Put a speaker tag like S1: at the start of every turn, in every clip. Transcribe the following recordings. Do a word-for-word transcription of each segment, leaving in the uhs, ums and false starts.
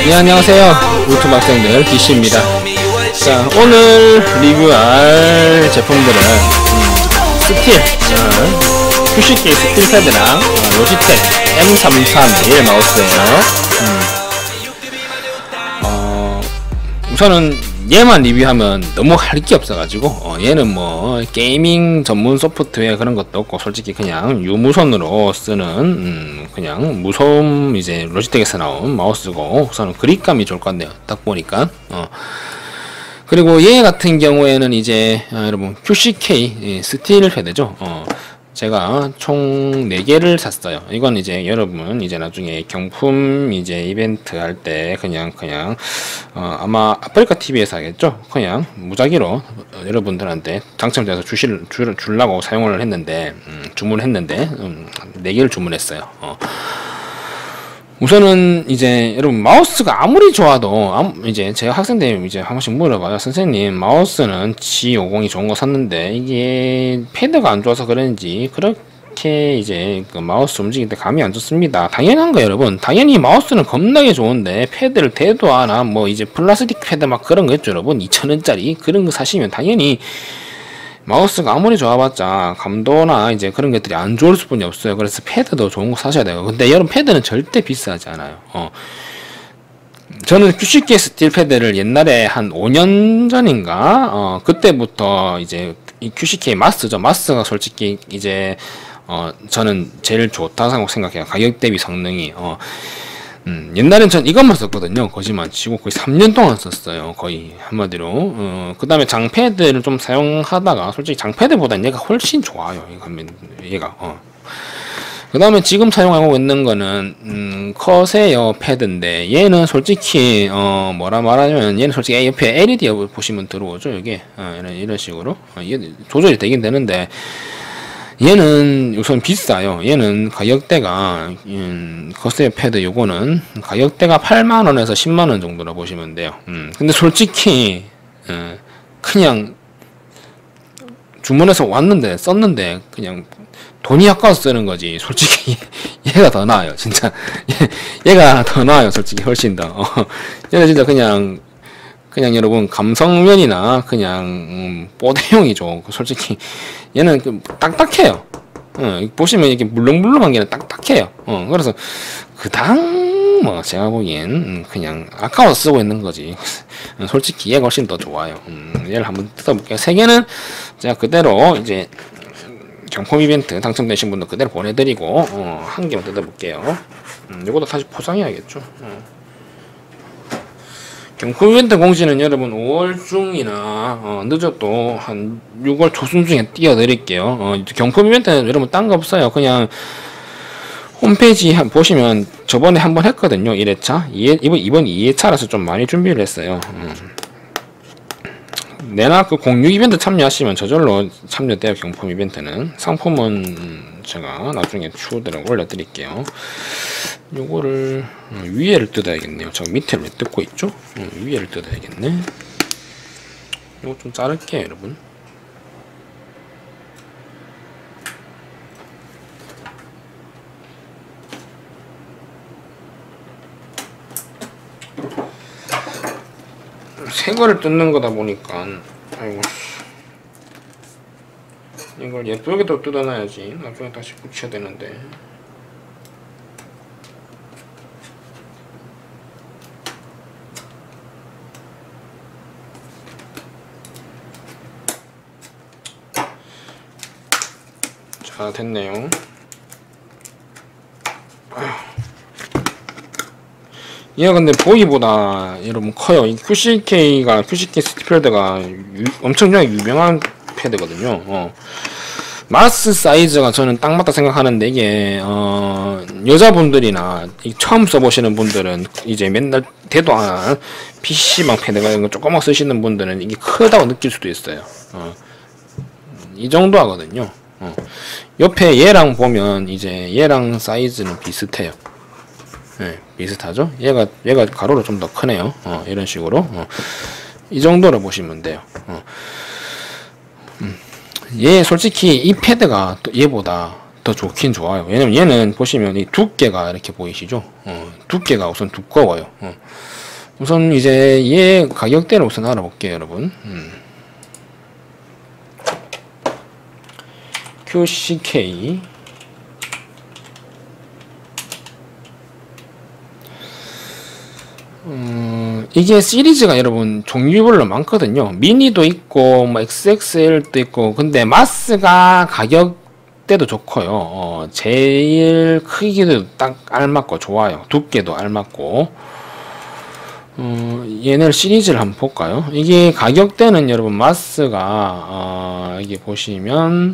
S1: 네, 안녕하세요 유튜브 학생들 디씨입니다. 자, 오늘 리뷰할 제품들은 음, 스틸 어, 큐씨케이 스틸 패드랑 어, 로지텍 엠 삼삼일 마우스예요. 음, 어, 우선은 얘만 리뷰하면 너무 할 게 없어가지고 어, 얘는 뭐 게이밍 전문 소프트웨어 그런 것도 없고 솔직히 그냥 유무선으로 쓰는 음, 그냥 무선 이제 로지텍에서 나온 마우스고 우선은 그립감이 좋을 것 같네요. 딱 보니까 어. 그리고 얘 같은 경우에는 이제 아, 여러분 큐씨케이 예, 스틸 패드죠. 어. 제가 총 네 개를 샀어요. 이건 이제 여러분 이제 나중에 경품 이제 이벤트 할 때 그냥 그냥 어 아마 아프리카 티비에서 하겠죠. 그냥 무작위로 어 여러분들한테 당첨돼서 주실 줄 줄라고 사용을 했는데 음 주문했는데 음 네 개를 주문했어요. 어. 우선은 이제 여러분 마우스가 아무리 좋아도 아무 이제 제가 학생들 이제 한 번씩 물어봐요. 선생님 마우스는 지 오십이 좋은 거 샀는데 이게 패드가 안 좋아서 그런지 그렇게 이제 그 마우스 움직일 때 감이 안 좋습니다. 당연한 거예요 여러분. 당연히 마우스는 겁나게 좋은데 패드를 대도 하나 뭐 이제 플라스틱 패드 막 그런 거 있죠 여러분. 이천 원짜리 그런 거 사시면 당연히 마우스가 아무리 좋아봤자 감도나 이제 그런 것들이 안 좋을 수뿐이 없어요. 그래서 패드도 좋은 거 사셔야 돼요. 근데 여러분 패드는 절대 비싸지 않아요. 어. 저는 큐씨케이 스틸 패드를 옛날에 한 오 년 전인가 어 그때부터 이제 이 큐씨케이 마스죠. 마스가 솔직히 이제 어 저는 제일 좋다고 생각해요. 가격 대비 성능이 어 음, 옛날엔 전 이것만 썼거든요. 거짓말 치고 거의 삼 년 동안 썼어요. 거의 한마디로. 어, 그 다음에 장패드를 좀 사용하다가 솔직히 장패드보다는 얘가 훨씬 좋아요. 얘가. 어. 그 다음에 지금 사용하고 있는 거는 음, 커세어 패드인데 얘는 솔직히 어, 뭐라 말하냐면 얘는 솔직히 옆에 엘이디 보시면 들어오죠. 이게 어, 이런, 이런 식으로 어, 조절이 되긴 되는데 얘는 우선 비싸요. 얘는 가격대가 음, 커세어 패드 요거는 가격대가 팔만 원에서 십만 원 정도로 보시면 돼요. 음, 근데 솔직히 어, 그냥 주문해서 왔는데 썼는데 그냥 돈이 아까워서 쓰는 거지. 솔직히 얘가 더 나아요. 진짜 얘, 얘가 더 나아요. 솔직히 훨씬 더 어, 얘는 진짜 그냥 그냥 여러분 감성면이나 그냥 음, 뽀대용이죠. 솔직히 얘는 그 딱딱해요. 어, 보시면 이렇게 물렁물렁한 게 딱딱해요. 어, 그래서 그당 뭐 제가 보기엔 음, 그냥 아까워서 쓰고 있는 거지. 솔직히 얘가 훨씬 더 좋아요. 음, 얘를 한번 뜯어볼게요. 세 개는 제가 그대로 이제 경품 이벤트 당첨되신 분들 그대로 보내드리고 어, 한 개만 뜯어볼게요. 음, 이것도 다시 포장해야겠죠. 어. 경품 이벤트 공지는 여러분 오월 중이나 어, 늦어도 한 유월 초순중에 띄워드릴게요. 어, 경품 이벤트는 여러분 딴 거 없어요. 그냥 홈페이지 한, 보시면 저번에 한번 했거든요. 일 회차 이 회, 이번, 이번 이 회차라서 좀 많이 준비를 했어요. 음. 내나 그 공유 이벤트 참여하시면 저절로 참여돼요. 경품 이벤트는 상품은 제가 나중에 추후들을 올려드릴게요. 요거를 어, 위에를 뜯어야겠네요. 저 밑에를 왜 뜯고 있죠? 어, 위에를 뜯어야겠네. 요거 좀 자를게요 여러분. 새 거를 뜯는 거다 보니까 아이고 이걸 예쁘게 또 뜯어놔야지. 나중에 다시 붙여야 되는데. 자, 됐네요. 얘가 근데 보기보다 여러분 커요. 이 큐씨케이가 큐씨케이 스틸 패드가 유, 엄청나게 유명한 패드거든요. 어. 마우스 사이즈가 저는 딱 맞다 생각하는데 이게 어, 여자분들이나 처음 써보시는 분들은 이제 맨날 대도 안 한 피씨방 패드가 이런 거 조그맣게 쓰시는 분들은 이게 크다고 느낄 수도 있어요. 어. 이 정도 하거든요. 어. 옆에 얘랑 보면 이제 얘랑 사이즈는 비슷해요. 네, 비슷하죠? 얘가 얘가 가로로 좀 더 크네요. 어, 이런 식으로 어. 이 정도로 보시면 돼요. 어. 음. 얘 솔직히 이 패드가 또 얘보다 더 좋긴 좋아요. 왜냐면 얘는 보시면 이 두께가 이렇게 보이시죠? 어, 두께가 우선 두꺼워요. 어. 우선 이제 얘 가격대를 우선 알아볼게요, 여러분. 음. 큐씨케이 음, 이게 시리즈가 여러분 종류별로 많거든요. 미니도 있고 뭐 엑스엑스엘도 있고. 근데 마스가 가격대도 좋고요. 어, 제일 크기도 딱 알맞고 좋아요. 두께도 알맞고. 어, 얘네 시리즈를 한번 볼까요? 이게 가격대는 여러분 마스가 어, 이게 보시면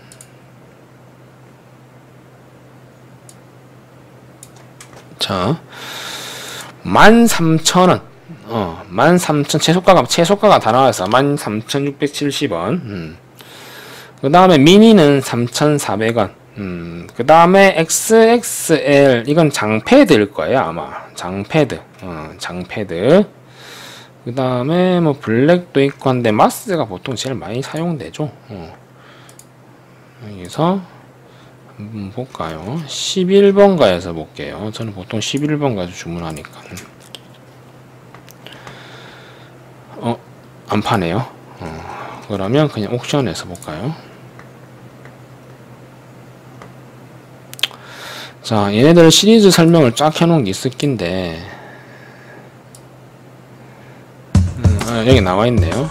S1: 자 만 삼천 원. 어, 만 삼천, 최소가가, 최소가가 다 나와서 만 삼천육백칠십 원. 음. 그 다음에 미니는 삼천사백 원. 음. 그 다음에 엑스엑스엘, 이건 장패드일 거예요, 아마. 장패드. 어, 장패드. 그 다음에 뭐 블랙도 있고 한데, 마스가 보통 제일 많이 사용되죠. 어. 여기서, 한번 볼까요? 십일 번가에서 볼게요. 저는 보통 십일 번가에서 주문하니까. 어, 안 파네요. 어, 그러면 그냥 옥션에서 볼까요? 자, 얘네들 시리즈 설명을 쫙 해놓은 게 있을 낀데, 음, 아, 여기 나와 있네요.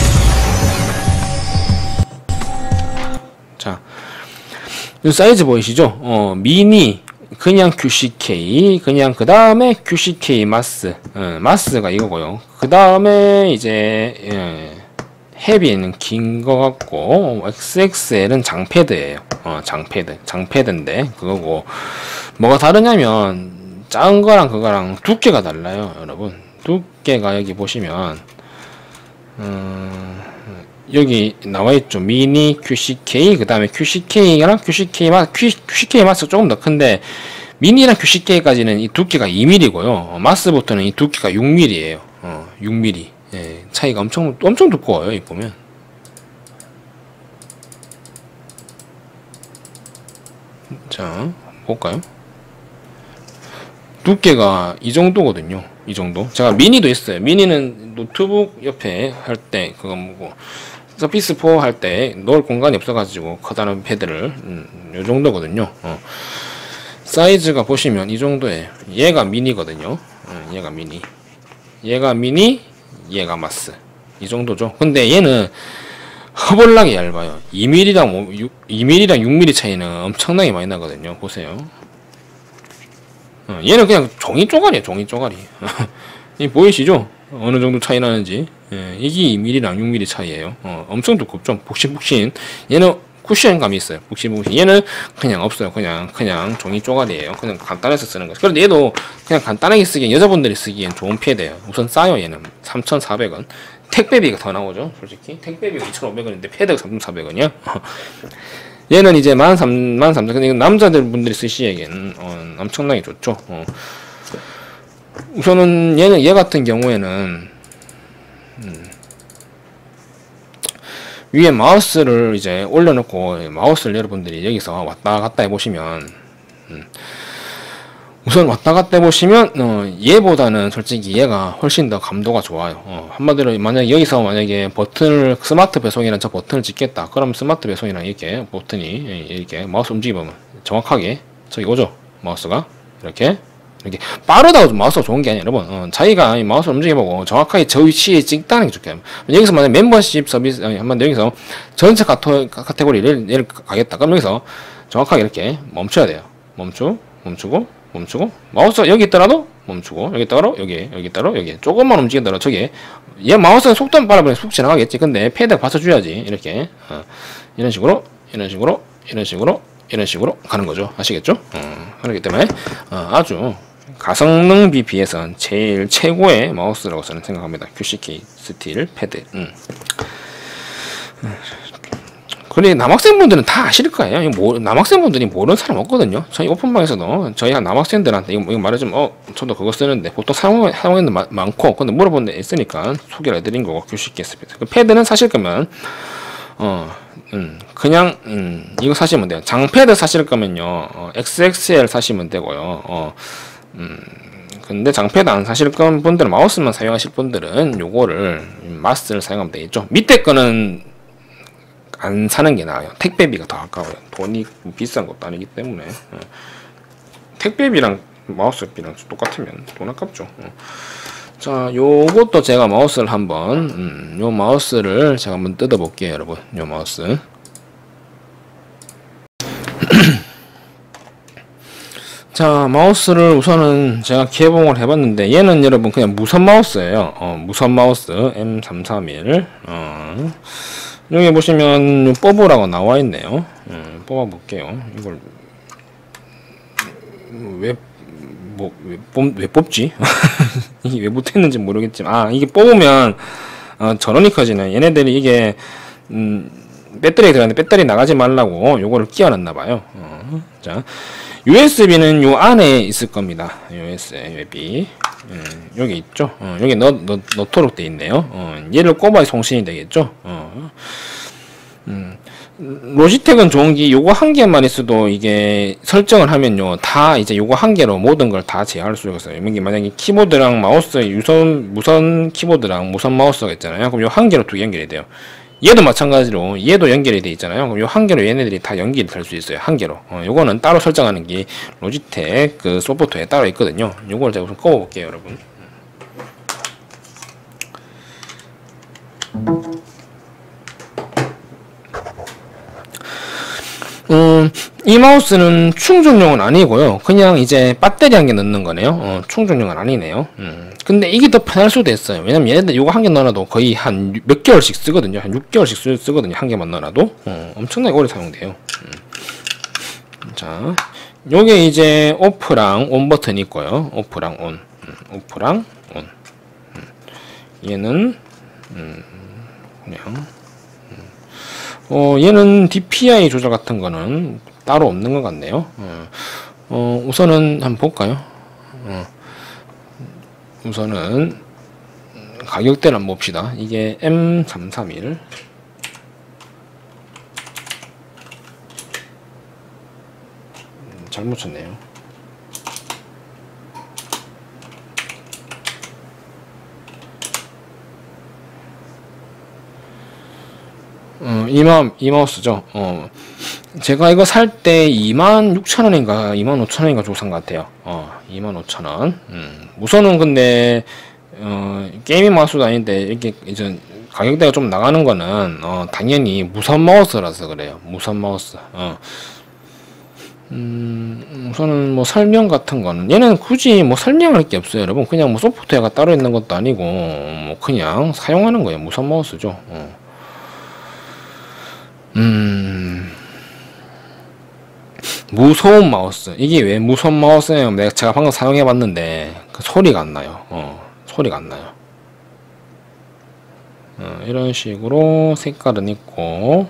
S1: 자, 이 사이즈 보이시죠? 어, 미니, 그냥 큐씨케이, 그냥 그 다음에 큐씨케이 마스, 어, 마스가 이거고요. 그 다음에 이제 예, 헤비는 긴 거 같고, 엑스엑스엘은 장패드예요. 어, 장패드, 장패드인데 그거고. 뭐가 다르냐면 작은 거랑 그거랑 두께가 달라요, 여러분. 두께가 여기 보시면. 음, 여기 나와있죠. 미니 큐씨케이, 그 다음에 큐씨케이랑 큐씨케이 마스, 큐씨케이 마스 조금 더 큰데, 미니랑 큐씨케이까지는 이 두께가 이 밀리미터고요. 어, 마스부터는 이 두께가 육 밀리미터예요. 어, 육 밀리미터. 예, 차이가 엄청, 엄청 두꺼워요, 이 보면. 자, 볼까요? 두께가 이 정도거든요. 이 정도. 제가 미니도 있어요. 미니는 노트북 옆에 할 때, 그거 뭐고, 서피스 사 할 때 넣을 공간이 없어가지고 커다란 패드를 음, 요 정도거든요. 어. 사이즈가 보시면 이 정도에 얘가 미니거든요. 음, 얘가 미니, 얘가 미니, 얘가 마스. 이 정도죠. 근데 얘는 허벌나게 얇아요. 이 밀리미터랑 이 밀리미터랑 육 밀리미터 차이는 엄청나게 많이 나거든요. 보세요. 어, 얘는 그냥 종이 쪼가리에요. 종이 쪼가리. 이 보이시죠? 어느 정도 차이 나는지. 예, 이게 이 밀리미터랑 육 밀리미터 차이에요. 어, 엄청 두껍죠. 북신북신. 얘는 쿠션감이 있어요. 북신북신. 얘는 그냥 없어요. 그냥 그냥 종이 쪼가리에요. 그냥 간단해서 쓰는 거죠. 그런데 얘도 그냥 간단하게 쓰기엔, 여자분들이 쓰기엔 좋은 패드예요. 우선 싸요. 얘는 삼천사백 원. 택배비가 더 나오죠. 솔직히 택배비가 이천오백 원인데 패드가 삼천사백 원이야. 얘는 이제 만 삼천, 만 삼천. 근데 이건 남자들 분들이 쓰시기에는 어, 엄청나게 좋죠. 어. 우선은 얘는, 얘 같은 경우에는 음, 위에 마우스를 이제 올려놓고, 마우스를 여러분들이 여기서 왔다 갔다 해보시면, 음, 우선 왔다 갔다 해보시면, 어, 얘보다는 솔직히 얘가 훨씬 더 감도가 좋아요. 어, 한마디로, 만약에 여기서 만약에 버튼을, 스마트 배송이란 저 버튼을 찍겠다. 그럼 스마트 배송이랑 이렇게 버튼이, 이렇게 마우스 움직이면 정확하게 저기 오죠. 마우스가. 이렇게. 이렇게 빠르다고 마우스가 좋은 게 아니라, 여러분, 어, 자기가 이 마우스를 움직여보고 정확하게 저 위치에 찍다는 게 좋겠어요. 여기서 만약 멤버십 서비스, 아니, 한번 여기서 전체 카토, 카테고리를 얘를 가겠다. 그럼 여기서 정확하게 이렇게 멈춰야 돼요. 멈추, 멈추고, 멈추고, 마우스가 여기 있더라도 멈추고, 여기 있더라도 여기, 여기 있더라도 여기. 조금만 움직이더라도 저게, 얘 마우스는 속도는 빨라버리면 쑥 지나가겠지. 근데 패드가 받쳐줘야지. 이렇게, 어, 이런 식으로, 이런 식으로, 이런 식으로, 이런 식으로 가는 거죠. 아시겠죠? 어, 그렇기 때문에, 어, 아주, 가성능비 비해선 제일 최고의 마우스라고 저는 생각합니다. 큐씨케이 스틸 패드. 음. 그래, 남학생분들은 다 아실 거예요. 이거 뭐, 남학생분들이 모르는 사람 없거든요. 저희 오픈방에서도 저희 남학생들한테 이거, 이거 말해주면, 어, 저도 그거 쓰는데, 보통 사용, 사용하는 데 많고, 근데 물어보는 데 있으니까 소개를 해드린 거고, 큐씨케이 패드. 그 패드는 사실 거면, 어, 음, 그냥 음, 이거 사시면 돼요. 장패드 사실 거면요, 어, 엑스엑스엘 사시면 되고요. 어, 음, 근데 장패드 안 사실 건 분들은, 마우스만 사용하실 분들은 요거를 마스를 사용하면 되겠죠. 밑에 거는 안 사는 게 나아요. 택배비가 더 아까워요. 돈이 비싼 것도 아니기 때문에. 어. 택배비랑 마우스비랑 똑같으면 돈 아깝죠. 어. 자, 요것도 제가 마우스를 한번, 음, 요 마우스를 제가 한번 뜯어 볼게요, 여러분. 요 마우스. 자, 마우스를 우선은 제가 개봉을 해봤는데, 얘는 여러분 그냥 무선 마우스예요. 어, 무선 마우스 엠 삼삼일. 어, 여기 보시면 뽑으라고 나와 있네요. 음, 뽑아 볼게요. 이걸 왜 뭐, 왜, 뽑, 왜 뽑지? 이게 왜 못했는지 모르겠지만, 아, 이게 뽑으면, 어, 전원이 커지네. 얘네들이 이게, 음, 배터리 들어가는데 배터리 나가지 말라고 요거를 끼워놨나봐요. 어, 자, 유에스비는 요 안에 있을 겁니다. 유에스비. 음, 여기 있죠? 어, 여기 넣, 넣, 넣도록 돼 있네요. 어, 얘를 꼽아야 송신이 되겠죠? 어, 음. 로지텍은 좋은 게 요거 한 개만 있어도 이게 설정을 하면요, 다 이제 요거 한 개로 모든 걸 다 제어할 수가 있어요. 이게 만약에 키보드랑 마우스, 유선 무선 키보드랑 무선 마우스가 있잖아요. 그럼 요 한 개로 두 개 연결이 돼요. 얘도 마찬가지로 얘도 연결이 돼 있잖아요. 그럼 요 한 개로 얘네들이 다 연결이 될 수 있어요. 한 개로. 어, 요거는 따로 설정하는 게 로지텍 그 소프트웨어에 따로 있거든요. 요걸 제가 우선 꺼 볼게요, 여러분. 음, 이 마우스는 충전용은 아니고요. 그냥 이제 배터리 한 개 넣는 거네요. 어, 충전용은 아니네요. 음, 근데 이게 더 편할 수도 있어요. 왜냐면 얘네들 이거 한 개 넣어놔도 거의 한 몇 개월씩 쓰거든요. 한 육 개월씩 쓰, 쓰거든요. 한 개만 넣어놔도. 어, 엄청나게 오래 사용돼요. 음. 자, 요게 이제 오프랑 온 버튼이 있고요. 오프랑 온. 음, 오프랑 온. 음, 얘는, 음, 그냥. 어, 얘는 디피아이 조절 같은 거는 따로 없는 것 같네요. 어, 어 우선은 한번 볼까요? 어, 우선은 가격대를 한번 봅시다. 이게 엠 삼삼일. 잘못 쳤네요. 어, 이 마, 이 마우스죠. 어, 제가 이거 살 때 이만 육천 원인가 이만 오천 원인가 주고 산 것 같아요. 어, 이만 오천 원. 음, 무선은 근데, 어, 게이밍 마우스도 아닌데, 이렇게 이제 가격대가 좀 나가는 거는, 어, 당연히 무선 마우스라서 그래요. 무선 마우스. 어. 음, 우선은 뭐 설명 같은 거는, 얘는 굳이 뭐 설명할 게 없어요, 여러분. 그냥 뭐 소프트웨어가 따로 있는 것도 아니고, 뭐 그냥 사용하는 거예요. 무선 마우스죠. 어. 음, 무소음 마우스. 이게 왜 무선 마우스냐면, 내가 제가 방금 사용해 봤는데 그 소리가 안 나요. 어, 소리가 안 나요. 어, 이런 식으로 색깔은 있고,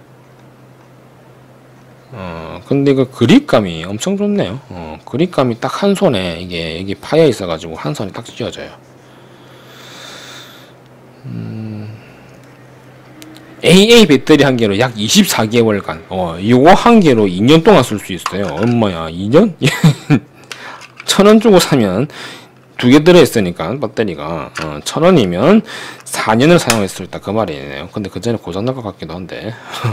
S1: 어, 근데 그 그립감이 엄청 좋네요. 어, 그립감이 딱 한 손에 이게 여기 파여 있어가지고 한 손에 딱 쥐어져요. 에이에이 배터리 한 개로 약 이십사 개월간, 어, 이거 한 개로 이 년 동안 쓸 수 있어요. 엄마야, 이 년? 천 원 주고 사면 두 개 들어있으니까, 배터리가, 어, 천 원이면 사 년을 사용할 수 있다. 그 말이네요. 근데 그 전에 고장날 것 같기도 한데.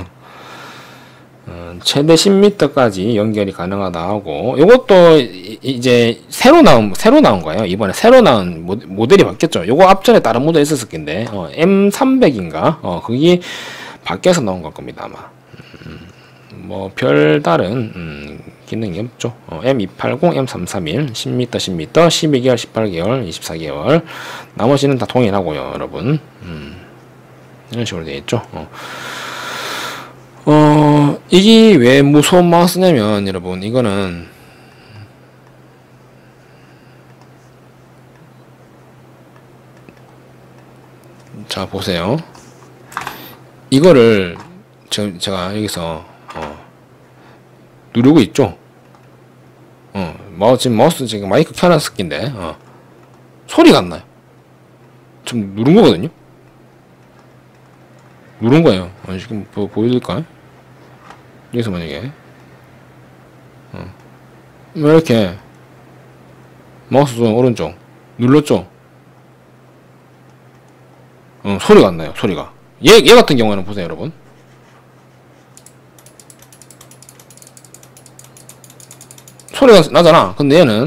S1: 어, 최대 십 미터까지 연결이 가능하다 하고, 요것도 이제 새로 나온, 새로 나온 거예요. 이번에 새로 나온 모, 모델이 바뀌었죠. 요거 앞전에 다른 모델 있었을 텐데, 어, 엠 삼백인가? 어, 그게 바뀌어서 나온 걸 겁니다, 아마. 음, 뭐, 별다른, 음, 기능이 없죠. 어, 엠 이백팔십, 엠 삼삼일, 십 미터, 십 미터, 십이 개월, 십팔 개월, 이십사 개월. 나머지는 다 동일하고요, 여러분. 음, 이런 식으로 되어 있죠. 어. 어, 이게 왜 무서운 마우스냐면, 여러분, 이거는, 자, 보세요. 이거를, 저, 제가 여기서, 어, 누르고 있죠? 어, 마우스, 지금 마우스 지금 마이크 켜놨을 낀데, 어, 소리가 안 나요. 지금 누른 거거든요? 누른 거예요. 어, 지금 보, 보여드릴까? 여기서 만약에 어. 이렇게 마우스 오른쪽 눌렀죠? 어, 소리가 안 나요. 소리가. 얘, 얘 같은 경우에는 보세요, 여러분. 소리가 나잖아. 근데 얘는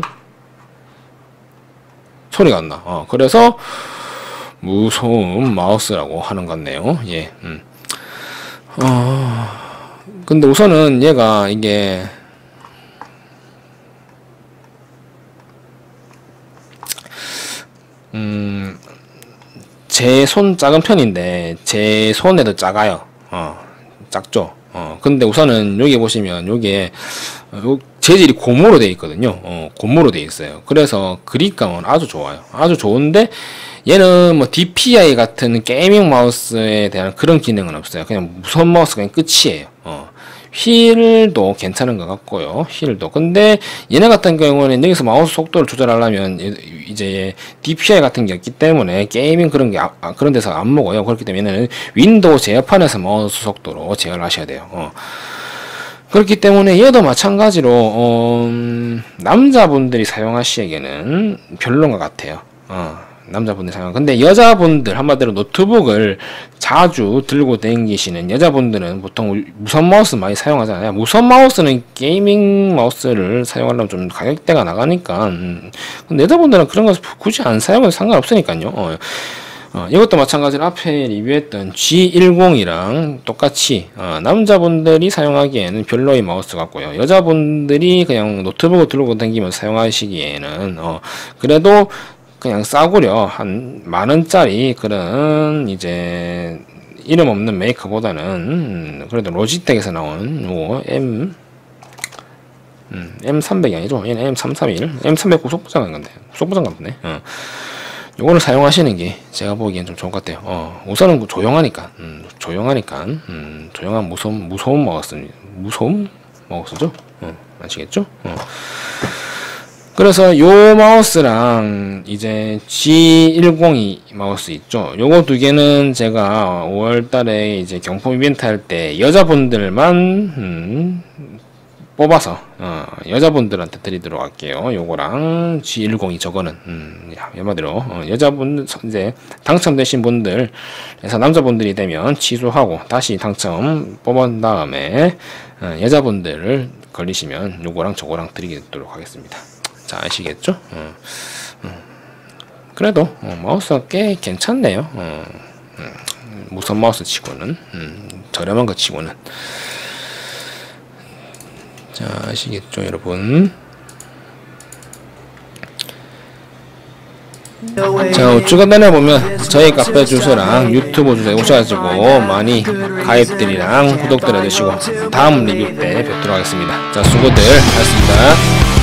S1: 소리가 안 나. 어, 그래서 무소음 마우스라고 하는 것 같네요. 예. 음. 어, 근데 우선은 얘가 이게 음, 제 손 작은 편인데 제 손에도 작아요. 어, 작죠. 어, 근데 우선은 여기 보시면 요게 요 재질이 고무로 되어 있거든요. 어, 고무로 되어 있어요. 그래서 그립감은 아주 좋아요. 아주 좋은데 얘는 뭐 디피아이 같은 게이밍 마우스에 대한 그런 기능은 없어요. 그냥 무선 마우스 그냥 끝이에요. 어. 휠도 괜찮은 것 같고요. 휠도. 근데 얘네 같은 경우는 여기서 마우스 속도를 조절하려면 이제 디피아이 같은 게 없기 때문에 게이밍 그런 게 아, 그런 데서 안 먹어요. 그렇기 때문에 얘는 윈도우 제어판에서 마우스 속도로 제어를 하셔야 돼요. 어. 그렇기 때문에 얘도 마찬가지로 어, 음, 남자분들이 사용하시기에는 별로인 것 같아요. 어. 남자분들 사용. 근데 여자분들 한마디로 노트북을 자주 들고 다니시는 여자분들은 보통 무선 마우스 많이 사용하잖아요. 무선 마우스는 게이밍 마우스를 사용하려면 좀 가격대가 나가니까. 음. 근데 여자분들은 그런 거 굳이 안 사용해도 상관없으니까요. 어. 어, 이것도 마찬가지로 앞에 리뷰했던 지 십이랑 똑같이 어, 남자분들이 사용하기에는 별로의 마우스 같고요. 여자분들이 그냥 노트북을 들고 다니면서 사용하시기에는 어, 그래도 그냥 싸구려 한 만원짜리 그런 이제 이름 없는 메이커보다는 음, 그래도 로지텍에서 나온 요 M 음, 엠 삼백이 아니죠. 얘는 엠 삼삼일 엠 삼백 구속 보장한 건데 구속 보장 같네. 어. 요거를 사용하시는 게 제가 보기엔 좀 좋은 것 같아요. 어, 우선은 조용하니까 음, 조용하니까 음, 조용한 무소음 무소음 마우스 무소음 마우스죠. 어, 아시겠죠? 어. 그래서 요 마우스랑 이제 지 십이 마우스 있죠. 요거 두 개는 제가 오월 달에 이제 경품 이벤트 할 때 여자분들만 음, 뽑아서 어, 여자분들한테 드리도록 할게요. 요거랑 지 십이 저거는 음, 한마디로 어, 여자분 이제 당첨되신 분들 해서 남자분들이 되면 취소하고 다시 당첨 뽑은 다음에 어, 여자분들을 걸리시면 요거랑 저거랑 드리도록 하겠습니다. 자, 아시겠죠? 어, 어. 그래도 어, 마우스가 꽤 괜찮네요. 어, 음, 무선 마우스 치고는 음, 저렴한 거 치고는. 자, 아시겠죠, 여러분? 자, 우측 단에 보면 저희 카페 주소랑 유튜브 주소에 오셔가지고 많이 가입들이랑 구독들 해주시고 다음 리뷰 때 뵙도록 하겠습니다. 자, 수고들 하셨습니다.